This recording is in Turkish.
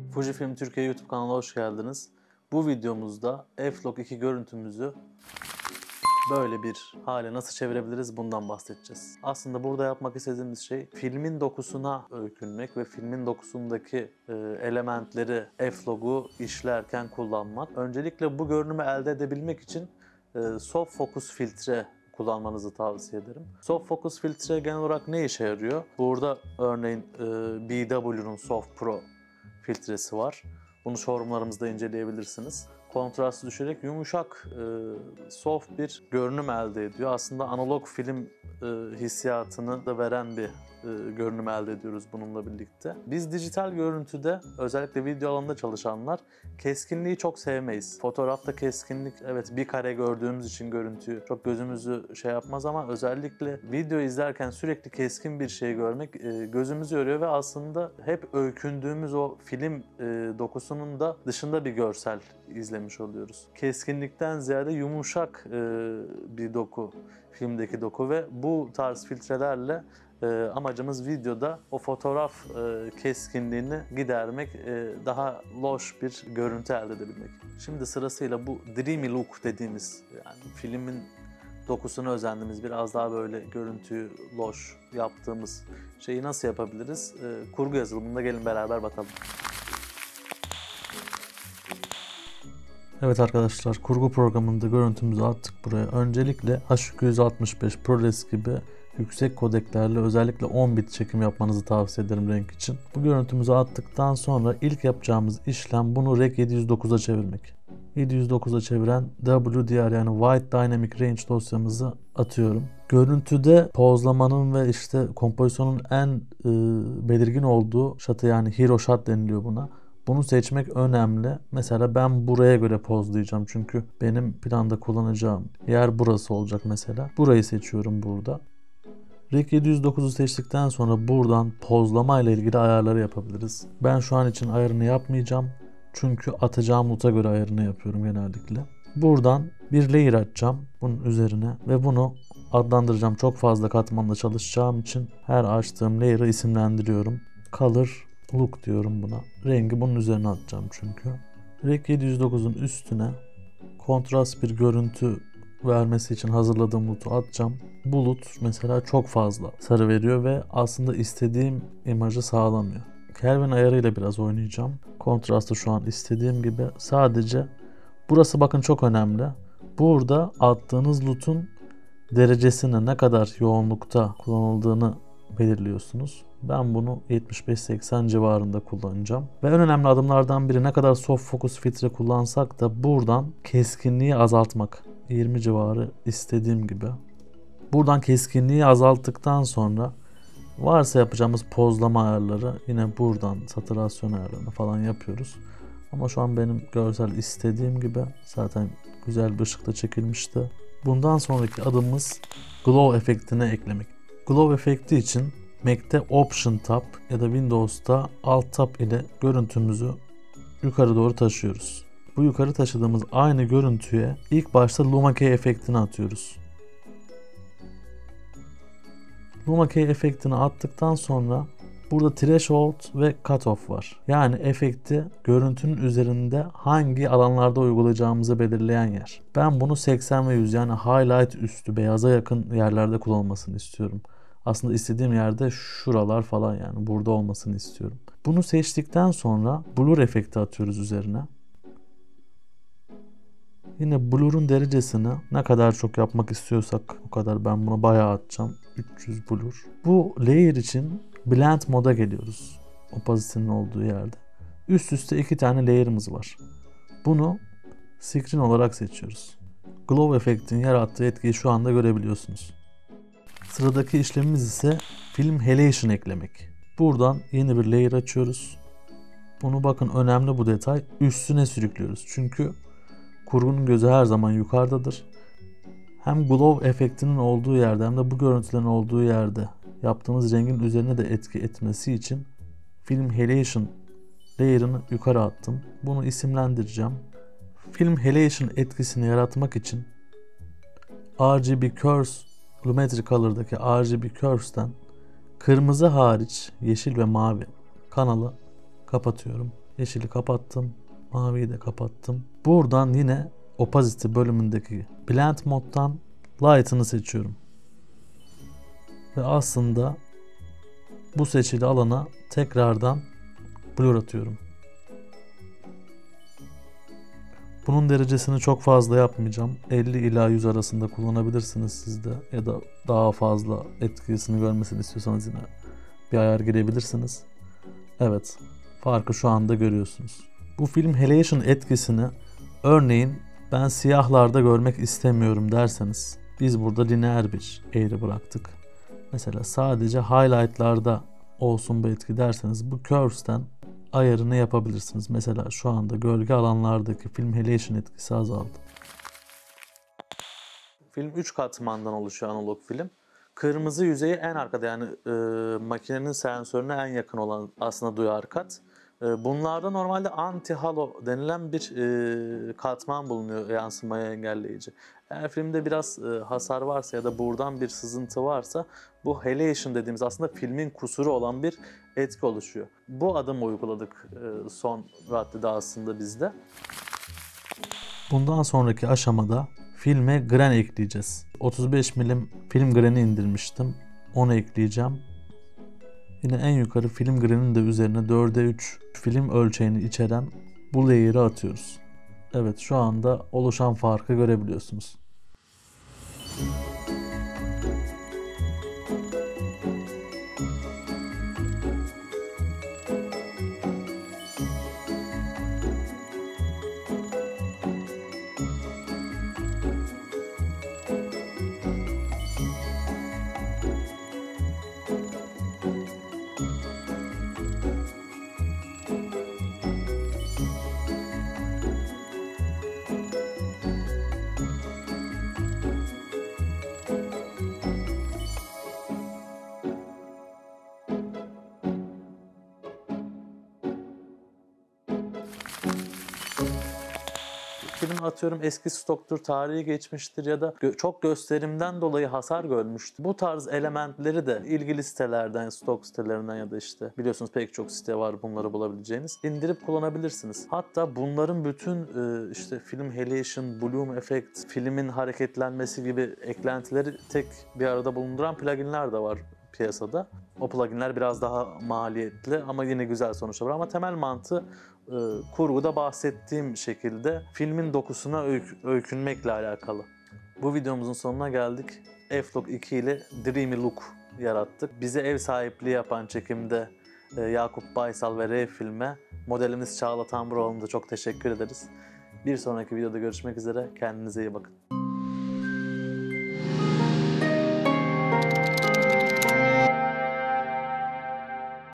Fujifilm Türkiye YouTube kanalına hoş geldiniz. Bu videomuzda F-Log 2 görüntümüzü böyle bir hale nasıl çevirebiliriz bundan bahsedeceğiz. Aslında burada yapmak istediğimiz şey filmin dokusuna öykünmek ve filmin dokusundaki elementleri F-Log'u işlerken kullanmak. Öncelikle bu görünümü elde edebilmek için soft focus filtre kullanmanızı tavsiye ederim. Soft focus filtre genel olarak ne işe yarıyor? Burada örneğin BW'nun Soft Pro filtresi var. Bunu showroomlarımızda inceleyebilirsiniz. Kontrastı düşürerek yumuşak, soft bir görünüm elde ediyor. Aslında analog film hissiyatını da veren bir görünüm elde ediyoruz bununla birlikte. Biz dijital görüntüde, özellikle video alanında çalışanlar keskinliği çok sevmeyiz. Fotoğrafta keskinlik, evet, bir kare gördüğümüz için görüntüyü çok gözümüzü şey yapmaz ama özellikle video izlerken sürekli keskin bir şey görmek gözümüzü yoruyor ve aslında hep öykündüğümüz o film dokusunun da dışında bir görsel izlemiş oluyoruz. Keskinlikten ziyade yumuşak bir doku, filmdeki doku ve bu tarz filtrelerle amacımız videoda o fotoğraf keskinliğini gidermek, daha loş bir görüntü elde edebilmek. Şimdi sırasıyla bu dreamy look dediğimiz, yani filmin dokusuna özendiğimiz, biraz daha böyle görüntüyü loş yaptığımız şeyi nasıl yapabiliriz? Kurgu yazılımında gelin beraber bakalım. Evet arkadaşlar, kurgu programında görüntümüzü attık buraya. Öncelikle H265, ProRes gibi yüksek kodeklerle özellikle 10 bit çekim yapmanızı tavsiye ederim renk için. Bu görüntümüzü attıktan sonra ilk yapacağımız işlem bunu Rec 709'a çevirmek. 709'a çeviren WDR yani Wide Dynamic Range dosyamızı atıyorum. Görüntüde pozlamanın ve işte kompozisyonun en belirgin olduğu şatı, yani hero shot deniliyor buna. Bunu seçmek önemli. Mesela ben buraya göre pozlayacağım. Çünkü benim planda kullanacağım yer burası olacak mesela. Burayı seçiyorum burada. Rec 709'u seçtikten sonra buradan pozlama ile ilgili ayarları yapabiliriz. Ben şu an için ayarını yapmayacağım. Çünkü atacağım loot'a göre ayarını yapıyorum genellikle. Buradan bir layer açacağım bunun üzerine ve bunu adlandıracağım. Çok fazla katmanla çalışacağım için her açtığım layer'ı isimlendiriyorum. Color Look diyorum buna. Rengi bunun üzerine atacağım çünkü. Rec 709'un üstüne kontrast bir görüntü vermesi için hazırladığım loot'u atacağım. Bu loot mesela çok fazla sarı veriyor ve aslında istediğim imajı sağlamıyor. Kelvin ayarıyla biraz oynayacağım. Kontrastı şu an istediğim gibi. Sadece burası bakın çok önemli. Burada attığınız loot'un derecesini, ne kadar yoğunlukta kullanıldığını belirliyorsunuz. Ben bunu 75-80 civarında kullanacağım. Ve en önemli adımlardan biri, ne kadar soft focus filtre kullansak da buradan keskinliği azaltmak. 20 civarı istediğim gibi. Buradan keskinliği azalttıktan sonra varsa yapacağımız pozlama ayarları yine buradan saturasyon ayarlarını falan yapıyoruz. Ama şu an benim görsel istediğim gibi, zaten güzel bir ışıkta çekilmişti. Bundan sonraki adımımız glow efektini eklemek. Glow efekti için Mac'te Option Tab ya da Windows'ta Alt Tab ile görüntümüzü yukarı doğru taşıyoruz. Bu yukarı taşıdığımız aynı görüntüye ilk başta Luma Key efektini atıyoruz. Luma Key efektini attıktan sonra burada Threshold ve Cutoff var. Yani efekti görüntünün üzerinde hangi alanlarda uygulayacağımızı belirleyen yer. Ben bunu 80 ve 100, yani highlight üstü, beyaza yakın yerlerde kullanılmasını istiyorum. Aslında istediğim yerde şuralar falan, yani burada olmasını istiyorum. Bunu seçtikten sonra blur efekti atıyoruz üzerine. Yine blur'un derecesini ne kadar çok yapmak istiyorsak o kadar, ben buna bayağı atacağım. 300 blur. Bu layer için blend moda geliyoruz. Opacity'nin olduğu yerde. Üst üste 2 tane layer'ımız var. Bunu screen olarak seçiyoruz. Glow efektin yarattığı etkiyi şu anda görebiliyorsunuz. Sıradaki işlemimiz ise film halation eklemek. Buradan yeni bir layer açıyoruz. Bunu bakın, önemli bu detay, üstüne sürüklüyoruz. Çünkü kurgunun gözü her zaman yukarıdadır. Hem glow efektinin olduğu yerde hem de bu görüntülerin olduğu yerde yaptığımız rengin üzerine de etki etmesi için film halation layer'ını yukarı attım. Bunu isimlendireceğim. Film halation etkisini yaratmak için RGB Curves, Lumetri Color'daki RGB Curves'ten kırmızı hariç yeşil ve mavi kanalı kapatıyorum. Yeşili kapattım. Maviyi de kapattım. Buradan yine opacity bölümündeki blend moddan light'ını seçiyorum. Ve aslında bu seçili alana tekrardan blur atıyorum. Bunun derecesini çok fazla yapmayacağım. 50 ila 100 arasında kullanabilirsiniz siz de. Ya da daha fazla etkisini görmesini istiyorsanız yine bir ayar girebilirsiniz. Evet, farkı şu anda görüyorsunuz. Bu film halation etkisini örneğin ben siyahlarda görmek istemiyorum derseniz biz burada lineer bir eğri bıraktık. Mesela sadece highlightlarda olsun bu etki derseniz bu curves'ten ayarını yapabilirsiniz. Mesela şu anda gölge alanlardaki film halation etkisi azaldı. Film 3 katmandan oluşuyor, analog film. Kırmızı yüzeyi en arkada, yani makinenin sensörüne en yakın olan aslında duyar kat. Bunlarda normalde anti-halo denilen bir katman bulunuyor, yansımayı engelleyici. Eğer filmde biraz hasar varsa ya da buradan bir sızıntı varsa bu halation dediğimiz aslında filmin kusuru olan bir etki oluşuyor. Bu adımı uyguladık son raddede aslında bizde. Bundan sonraki aşamada filme grain ekleyeceğiz. 35 milim film graini indirmiştim. Onu ekleyeceğim. Yine en yukarı film grainin de üzerine 4'e 3 film ölçeğini içeren bu layer'ı atıyoruz. Evet, şu anda oluşan farkı görebiliyorsunuz. Film atıyorum eski stoktur, tarihi geçmiştir ya da çok gösterimden dolayı hasar görmüştür. Bu tarz elementleri de ilgili sitelerden, stok sitelerinden ya da işte biliyorsunuz pek çok site var bunları bulabileceğiniz. İndirip kullanabilirsiniz. Hatta bunların bütün işte film halation, bloom effect, filmin hareketlenmesi gibi eklentileri tek bir arada bulunduran pluginler de var piyasada. O pluginler biraz daha maliyetli ama yine güzel sonuçlar var. Ama temel mantığı kurguda bahsettiğim şekilde filmin dokusuna öykünmekle alakalı. Bu videomuzun sonuna geldik. F-Log 2 ile Dreamy Look yarattık. Bize ev sahipliği yapan çekimde Yakup Baysal ve Rev Film'e, modelimiz Çağla Tamburoğlu'na da çok teşekkür ederiz. Bir sonraki videoda görüşmek üzere. Kendinize iyi bakın.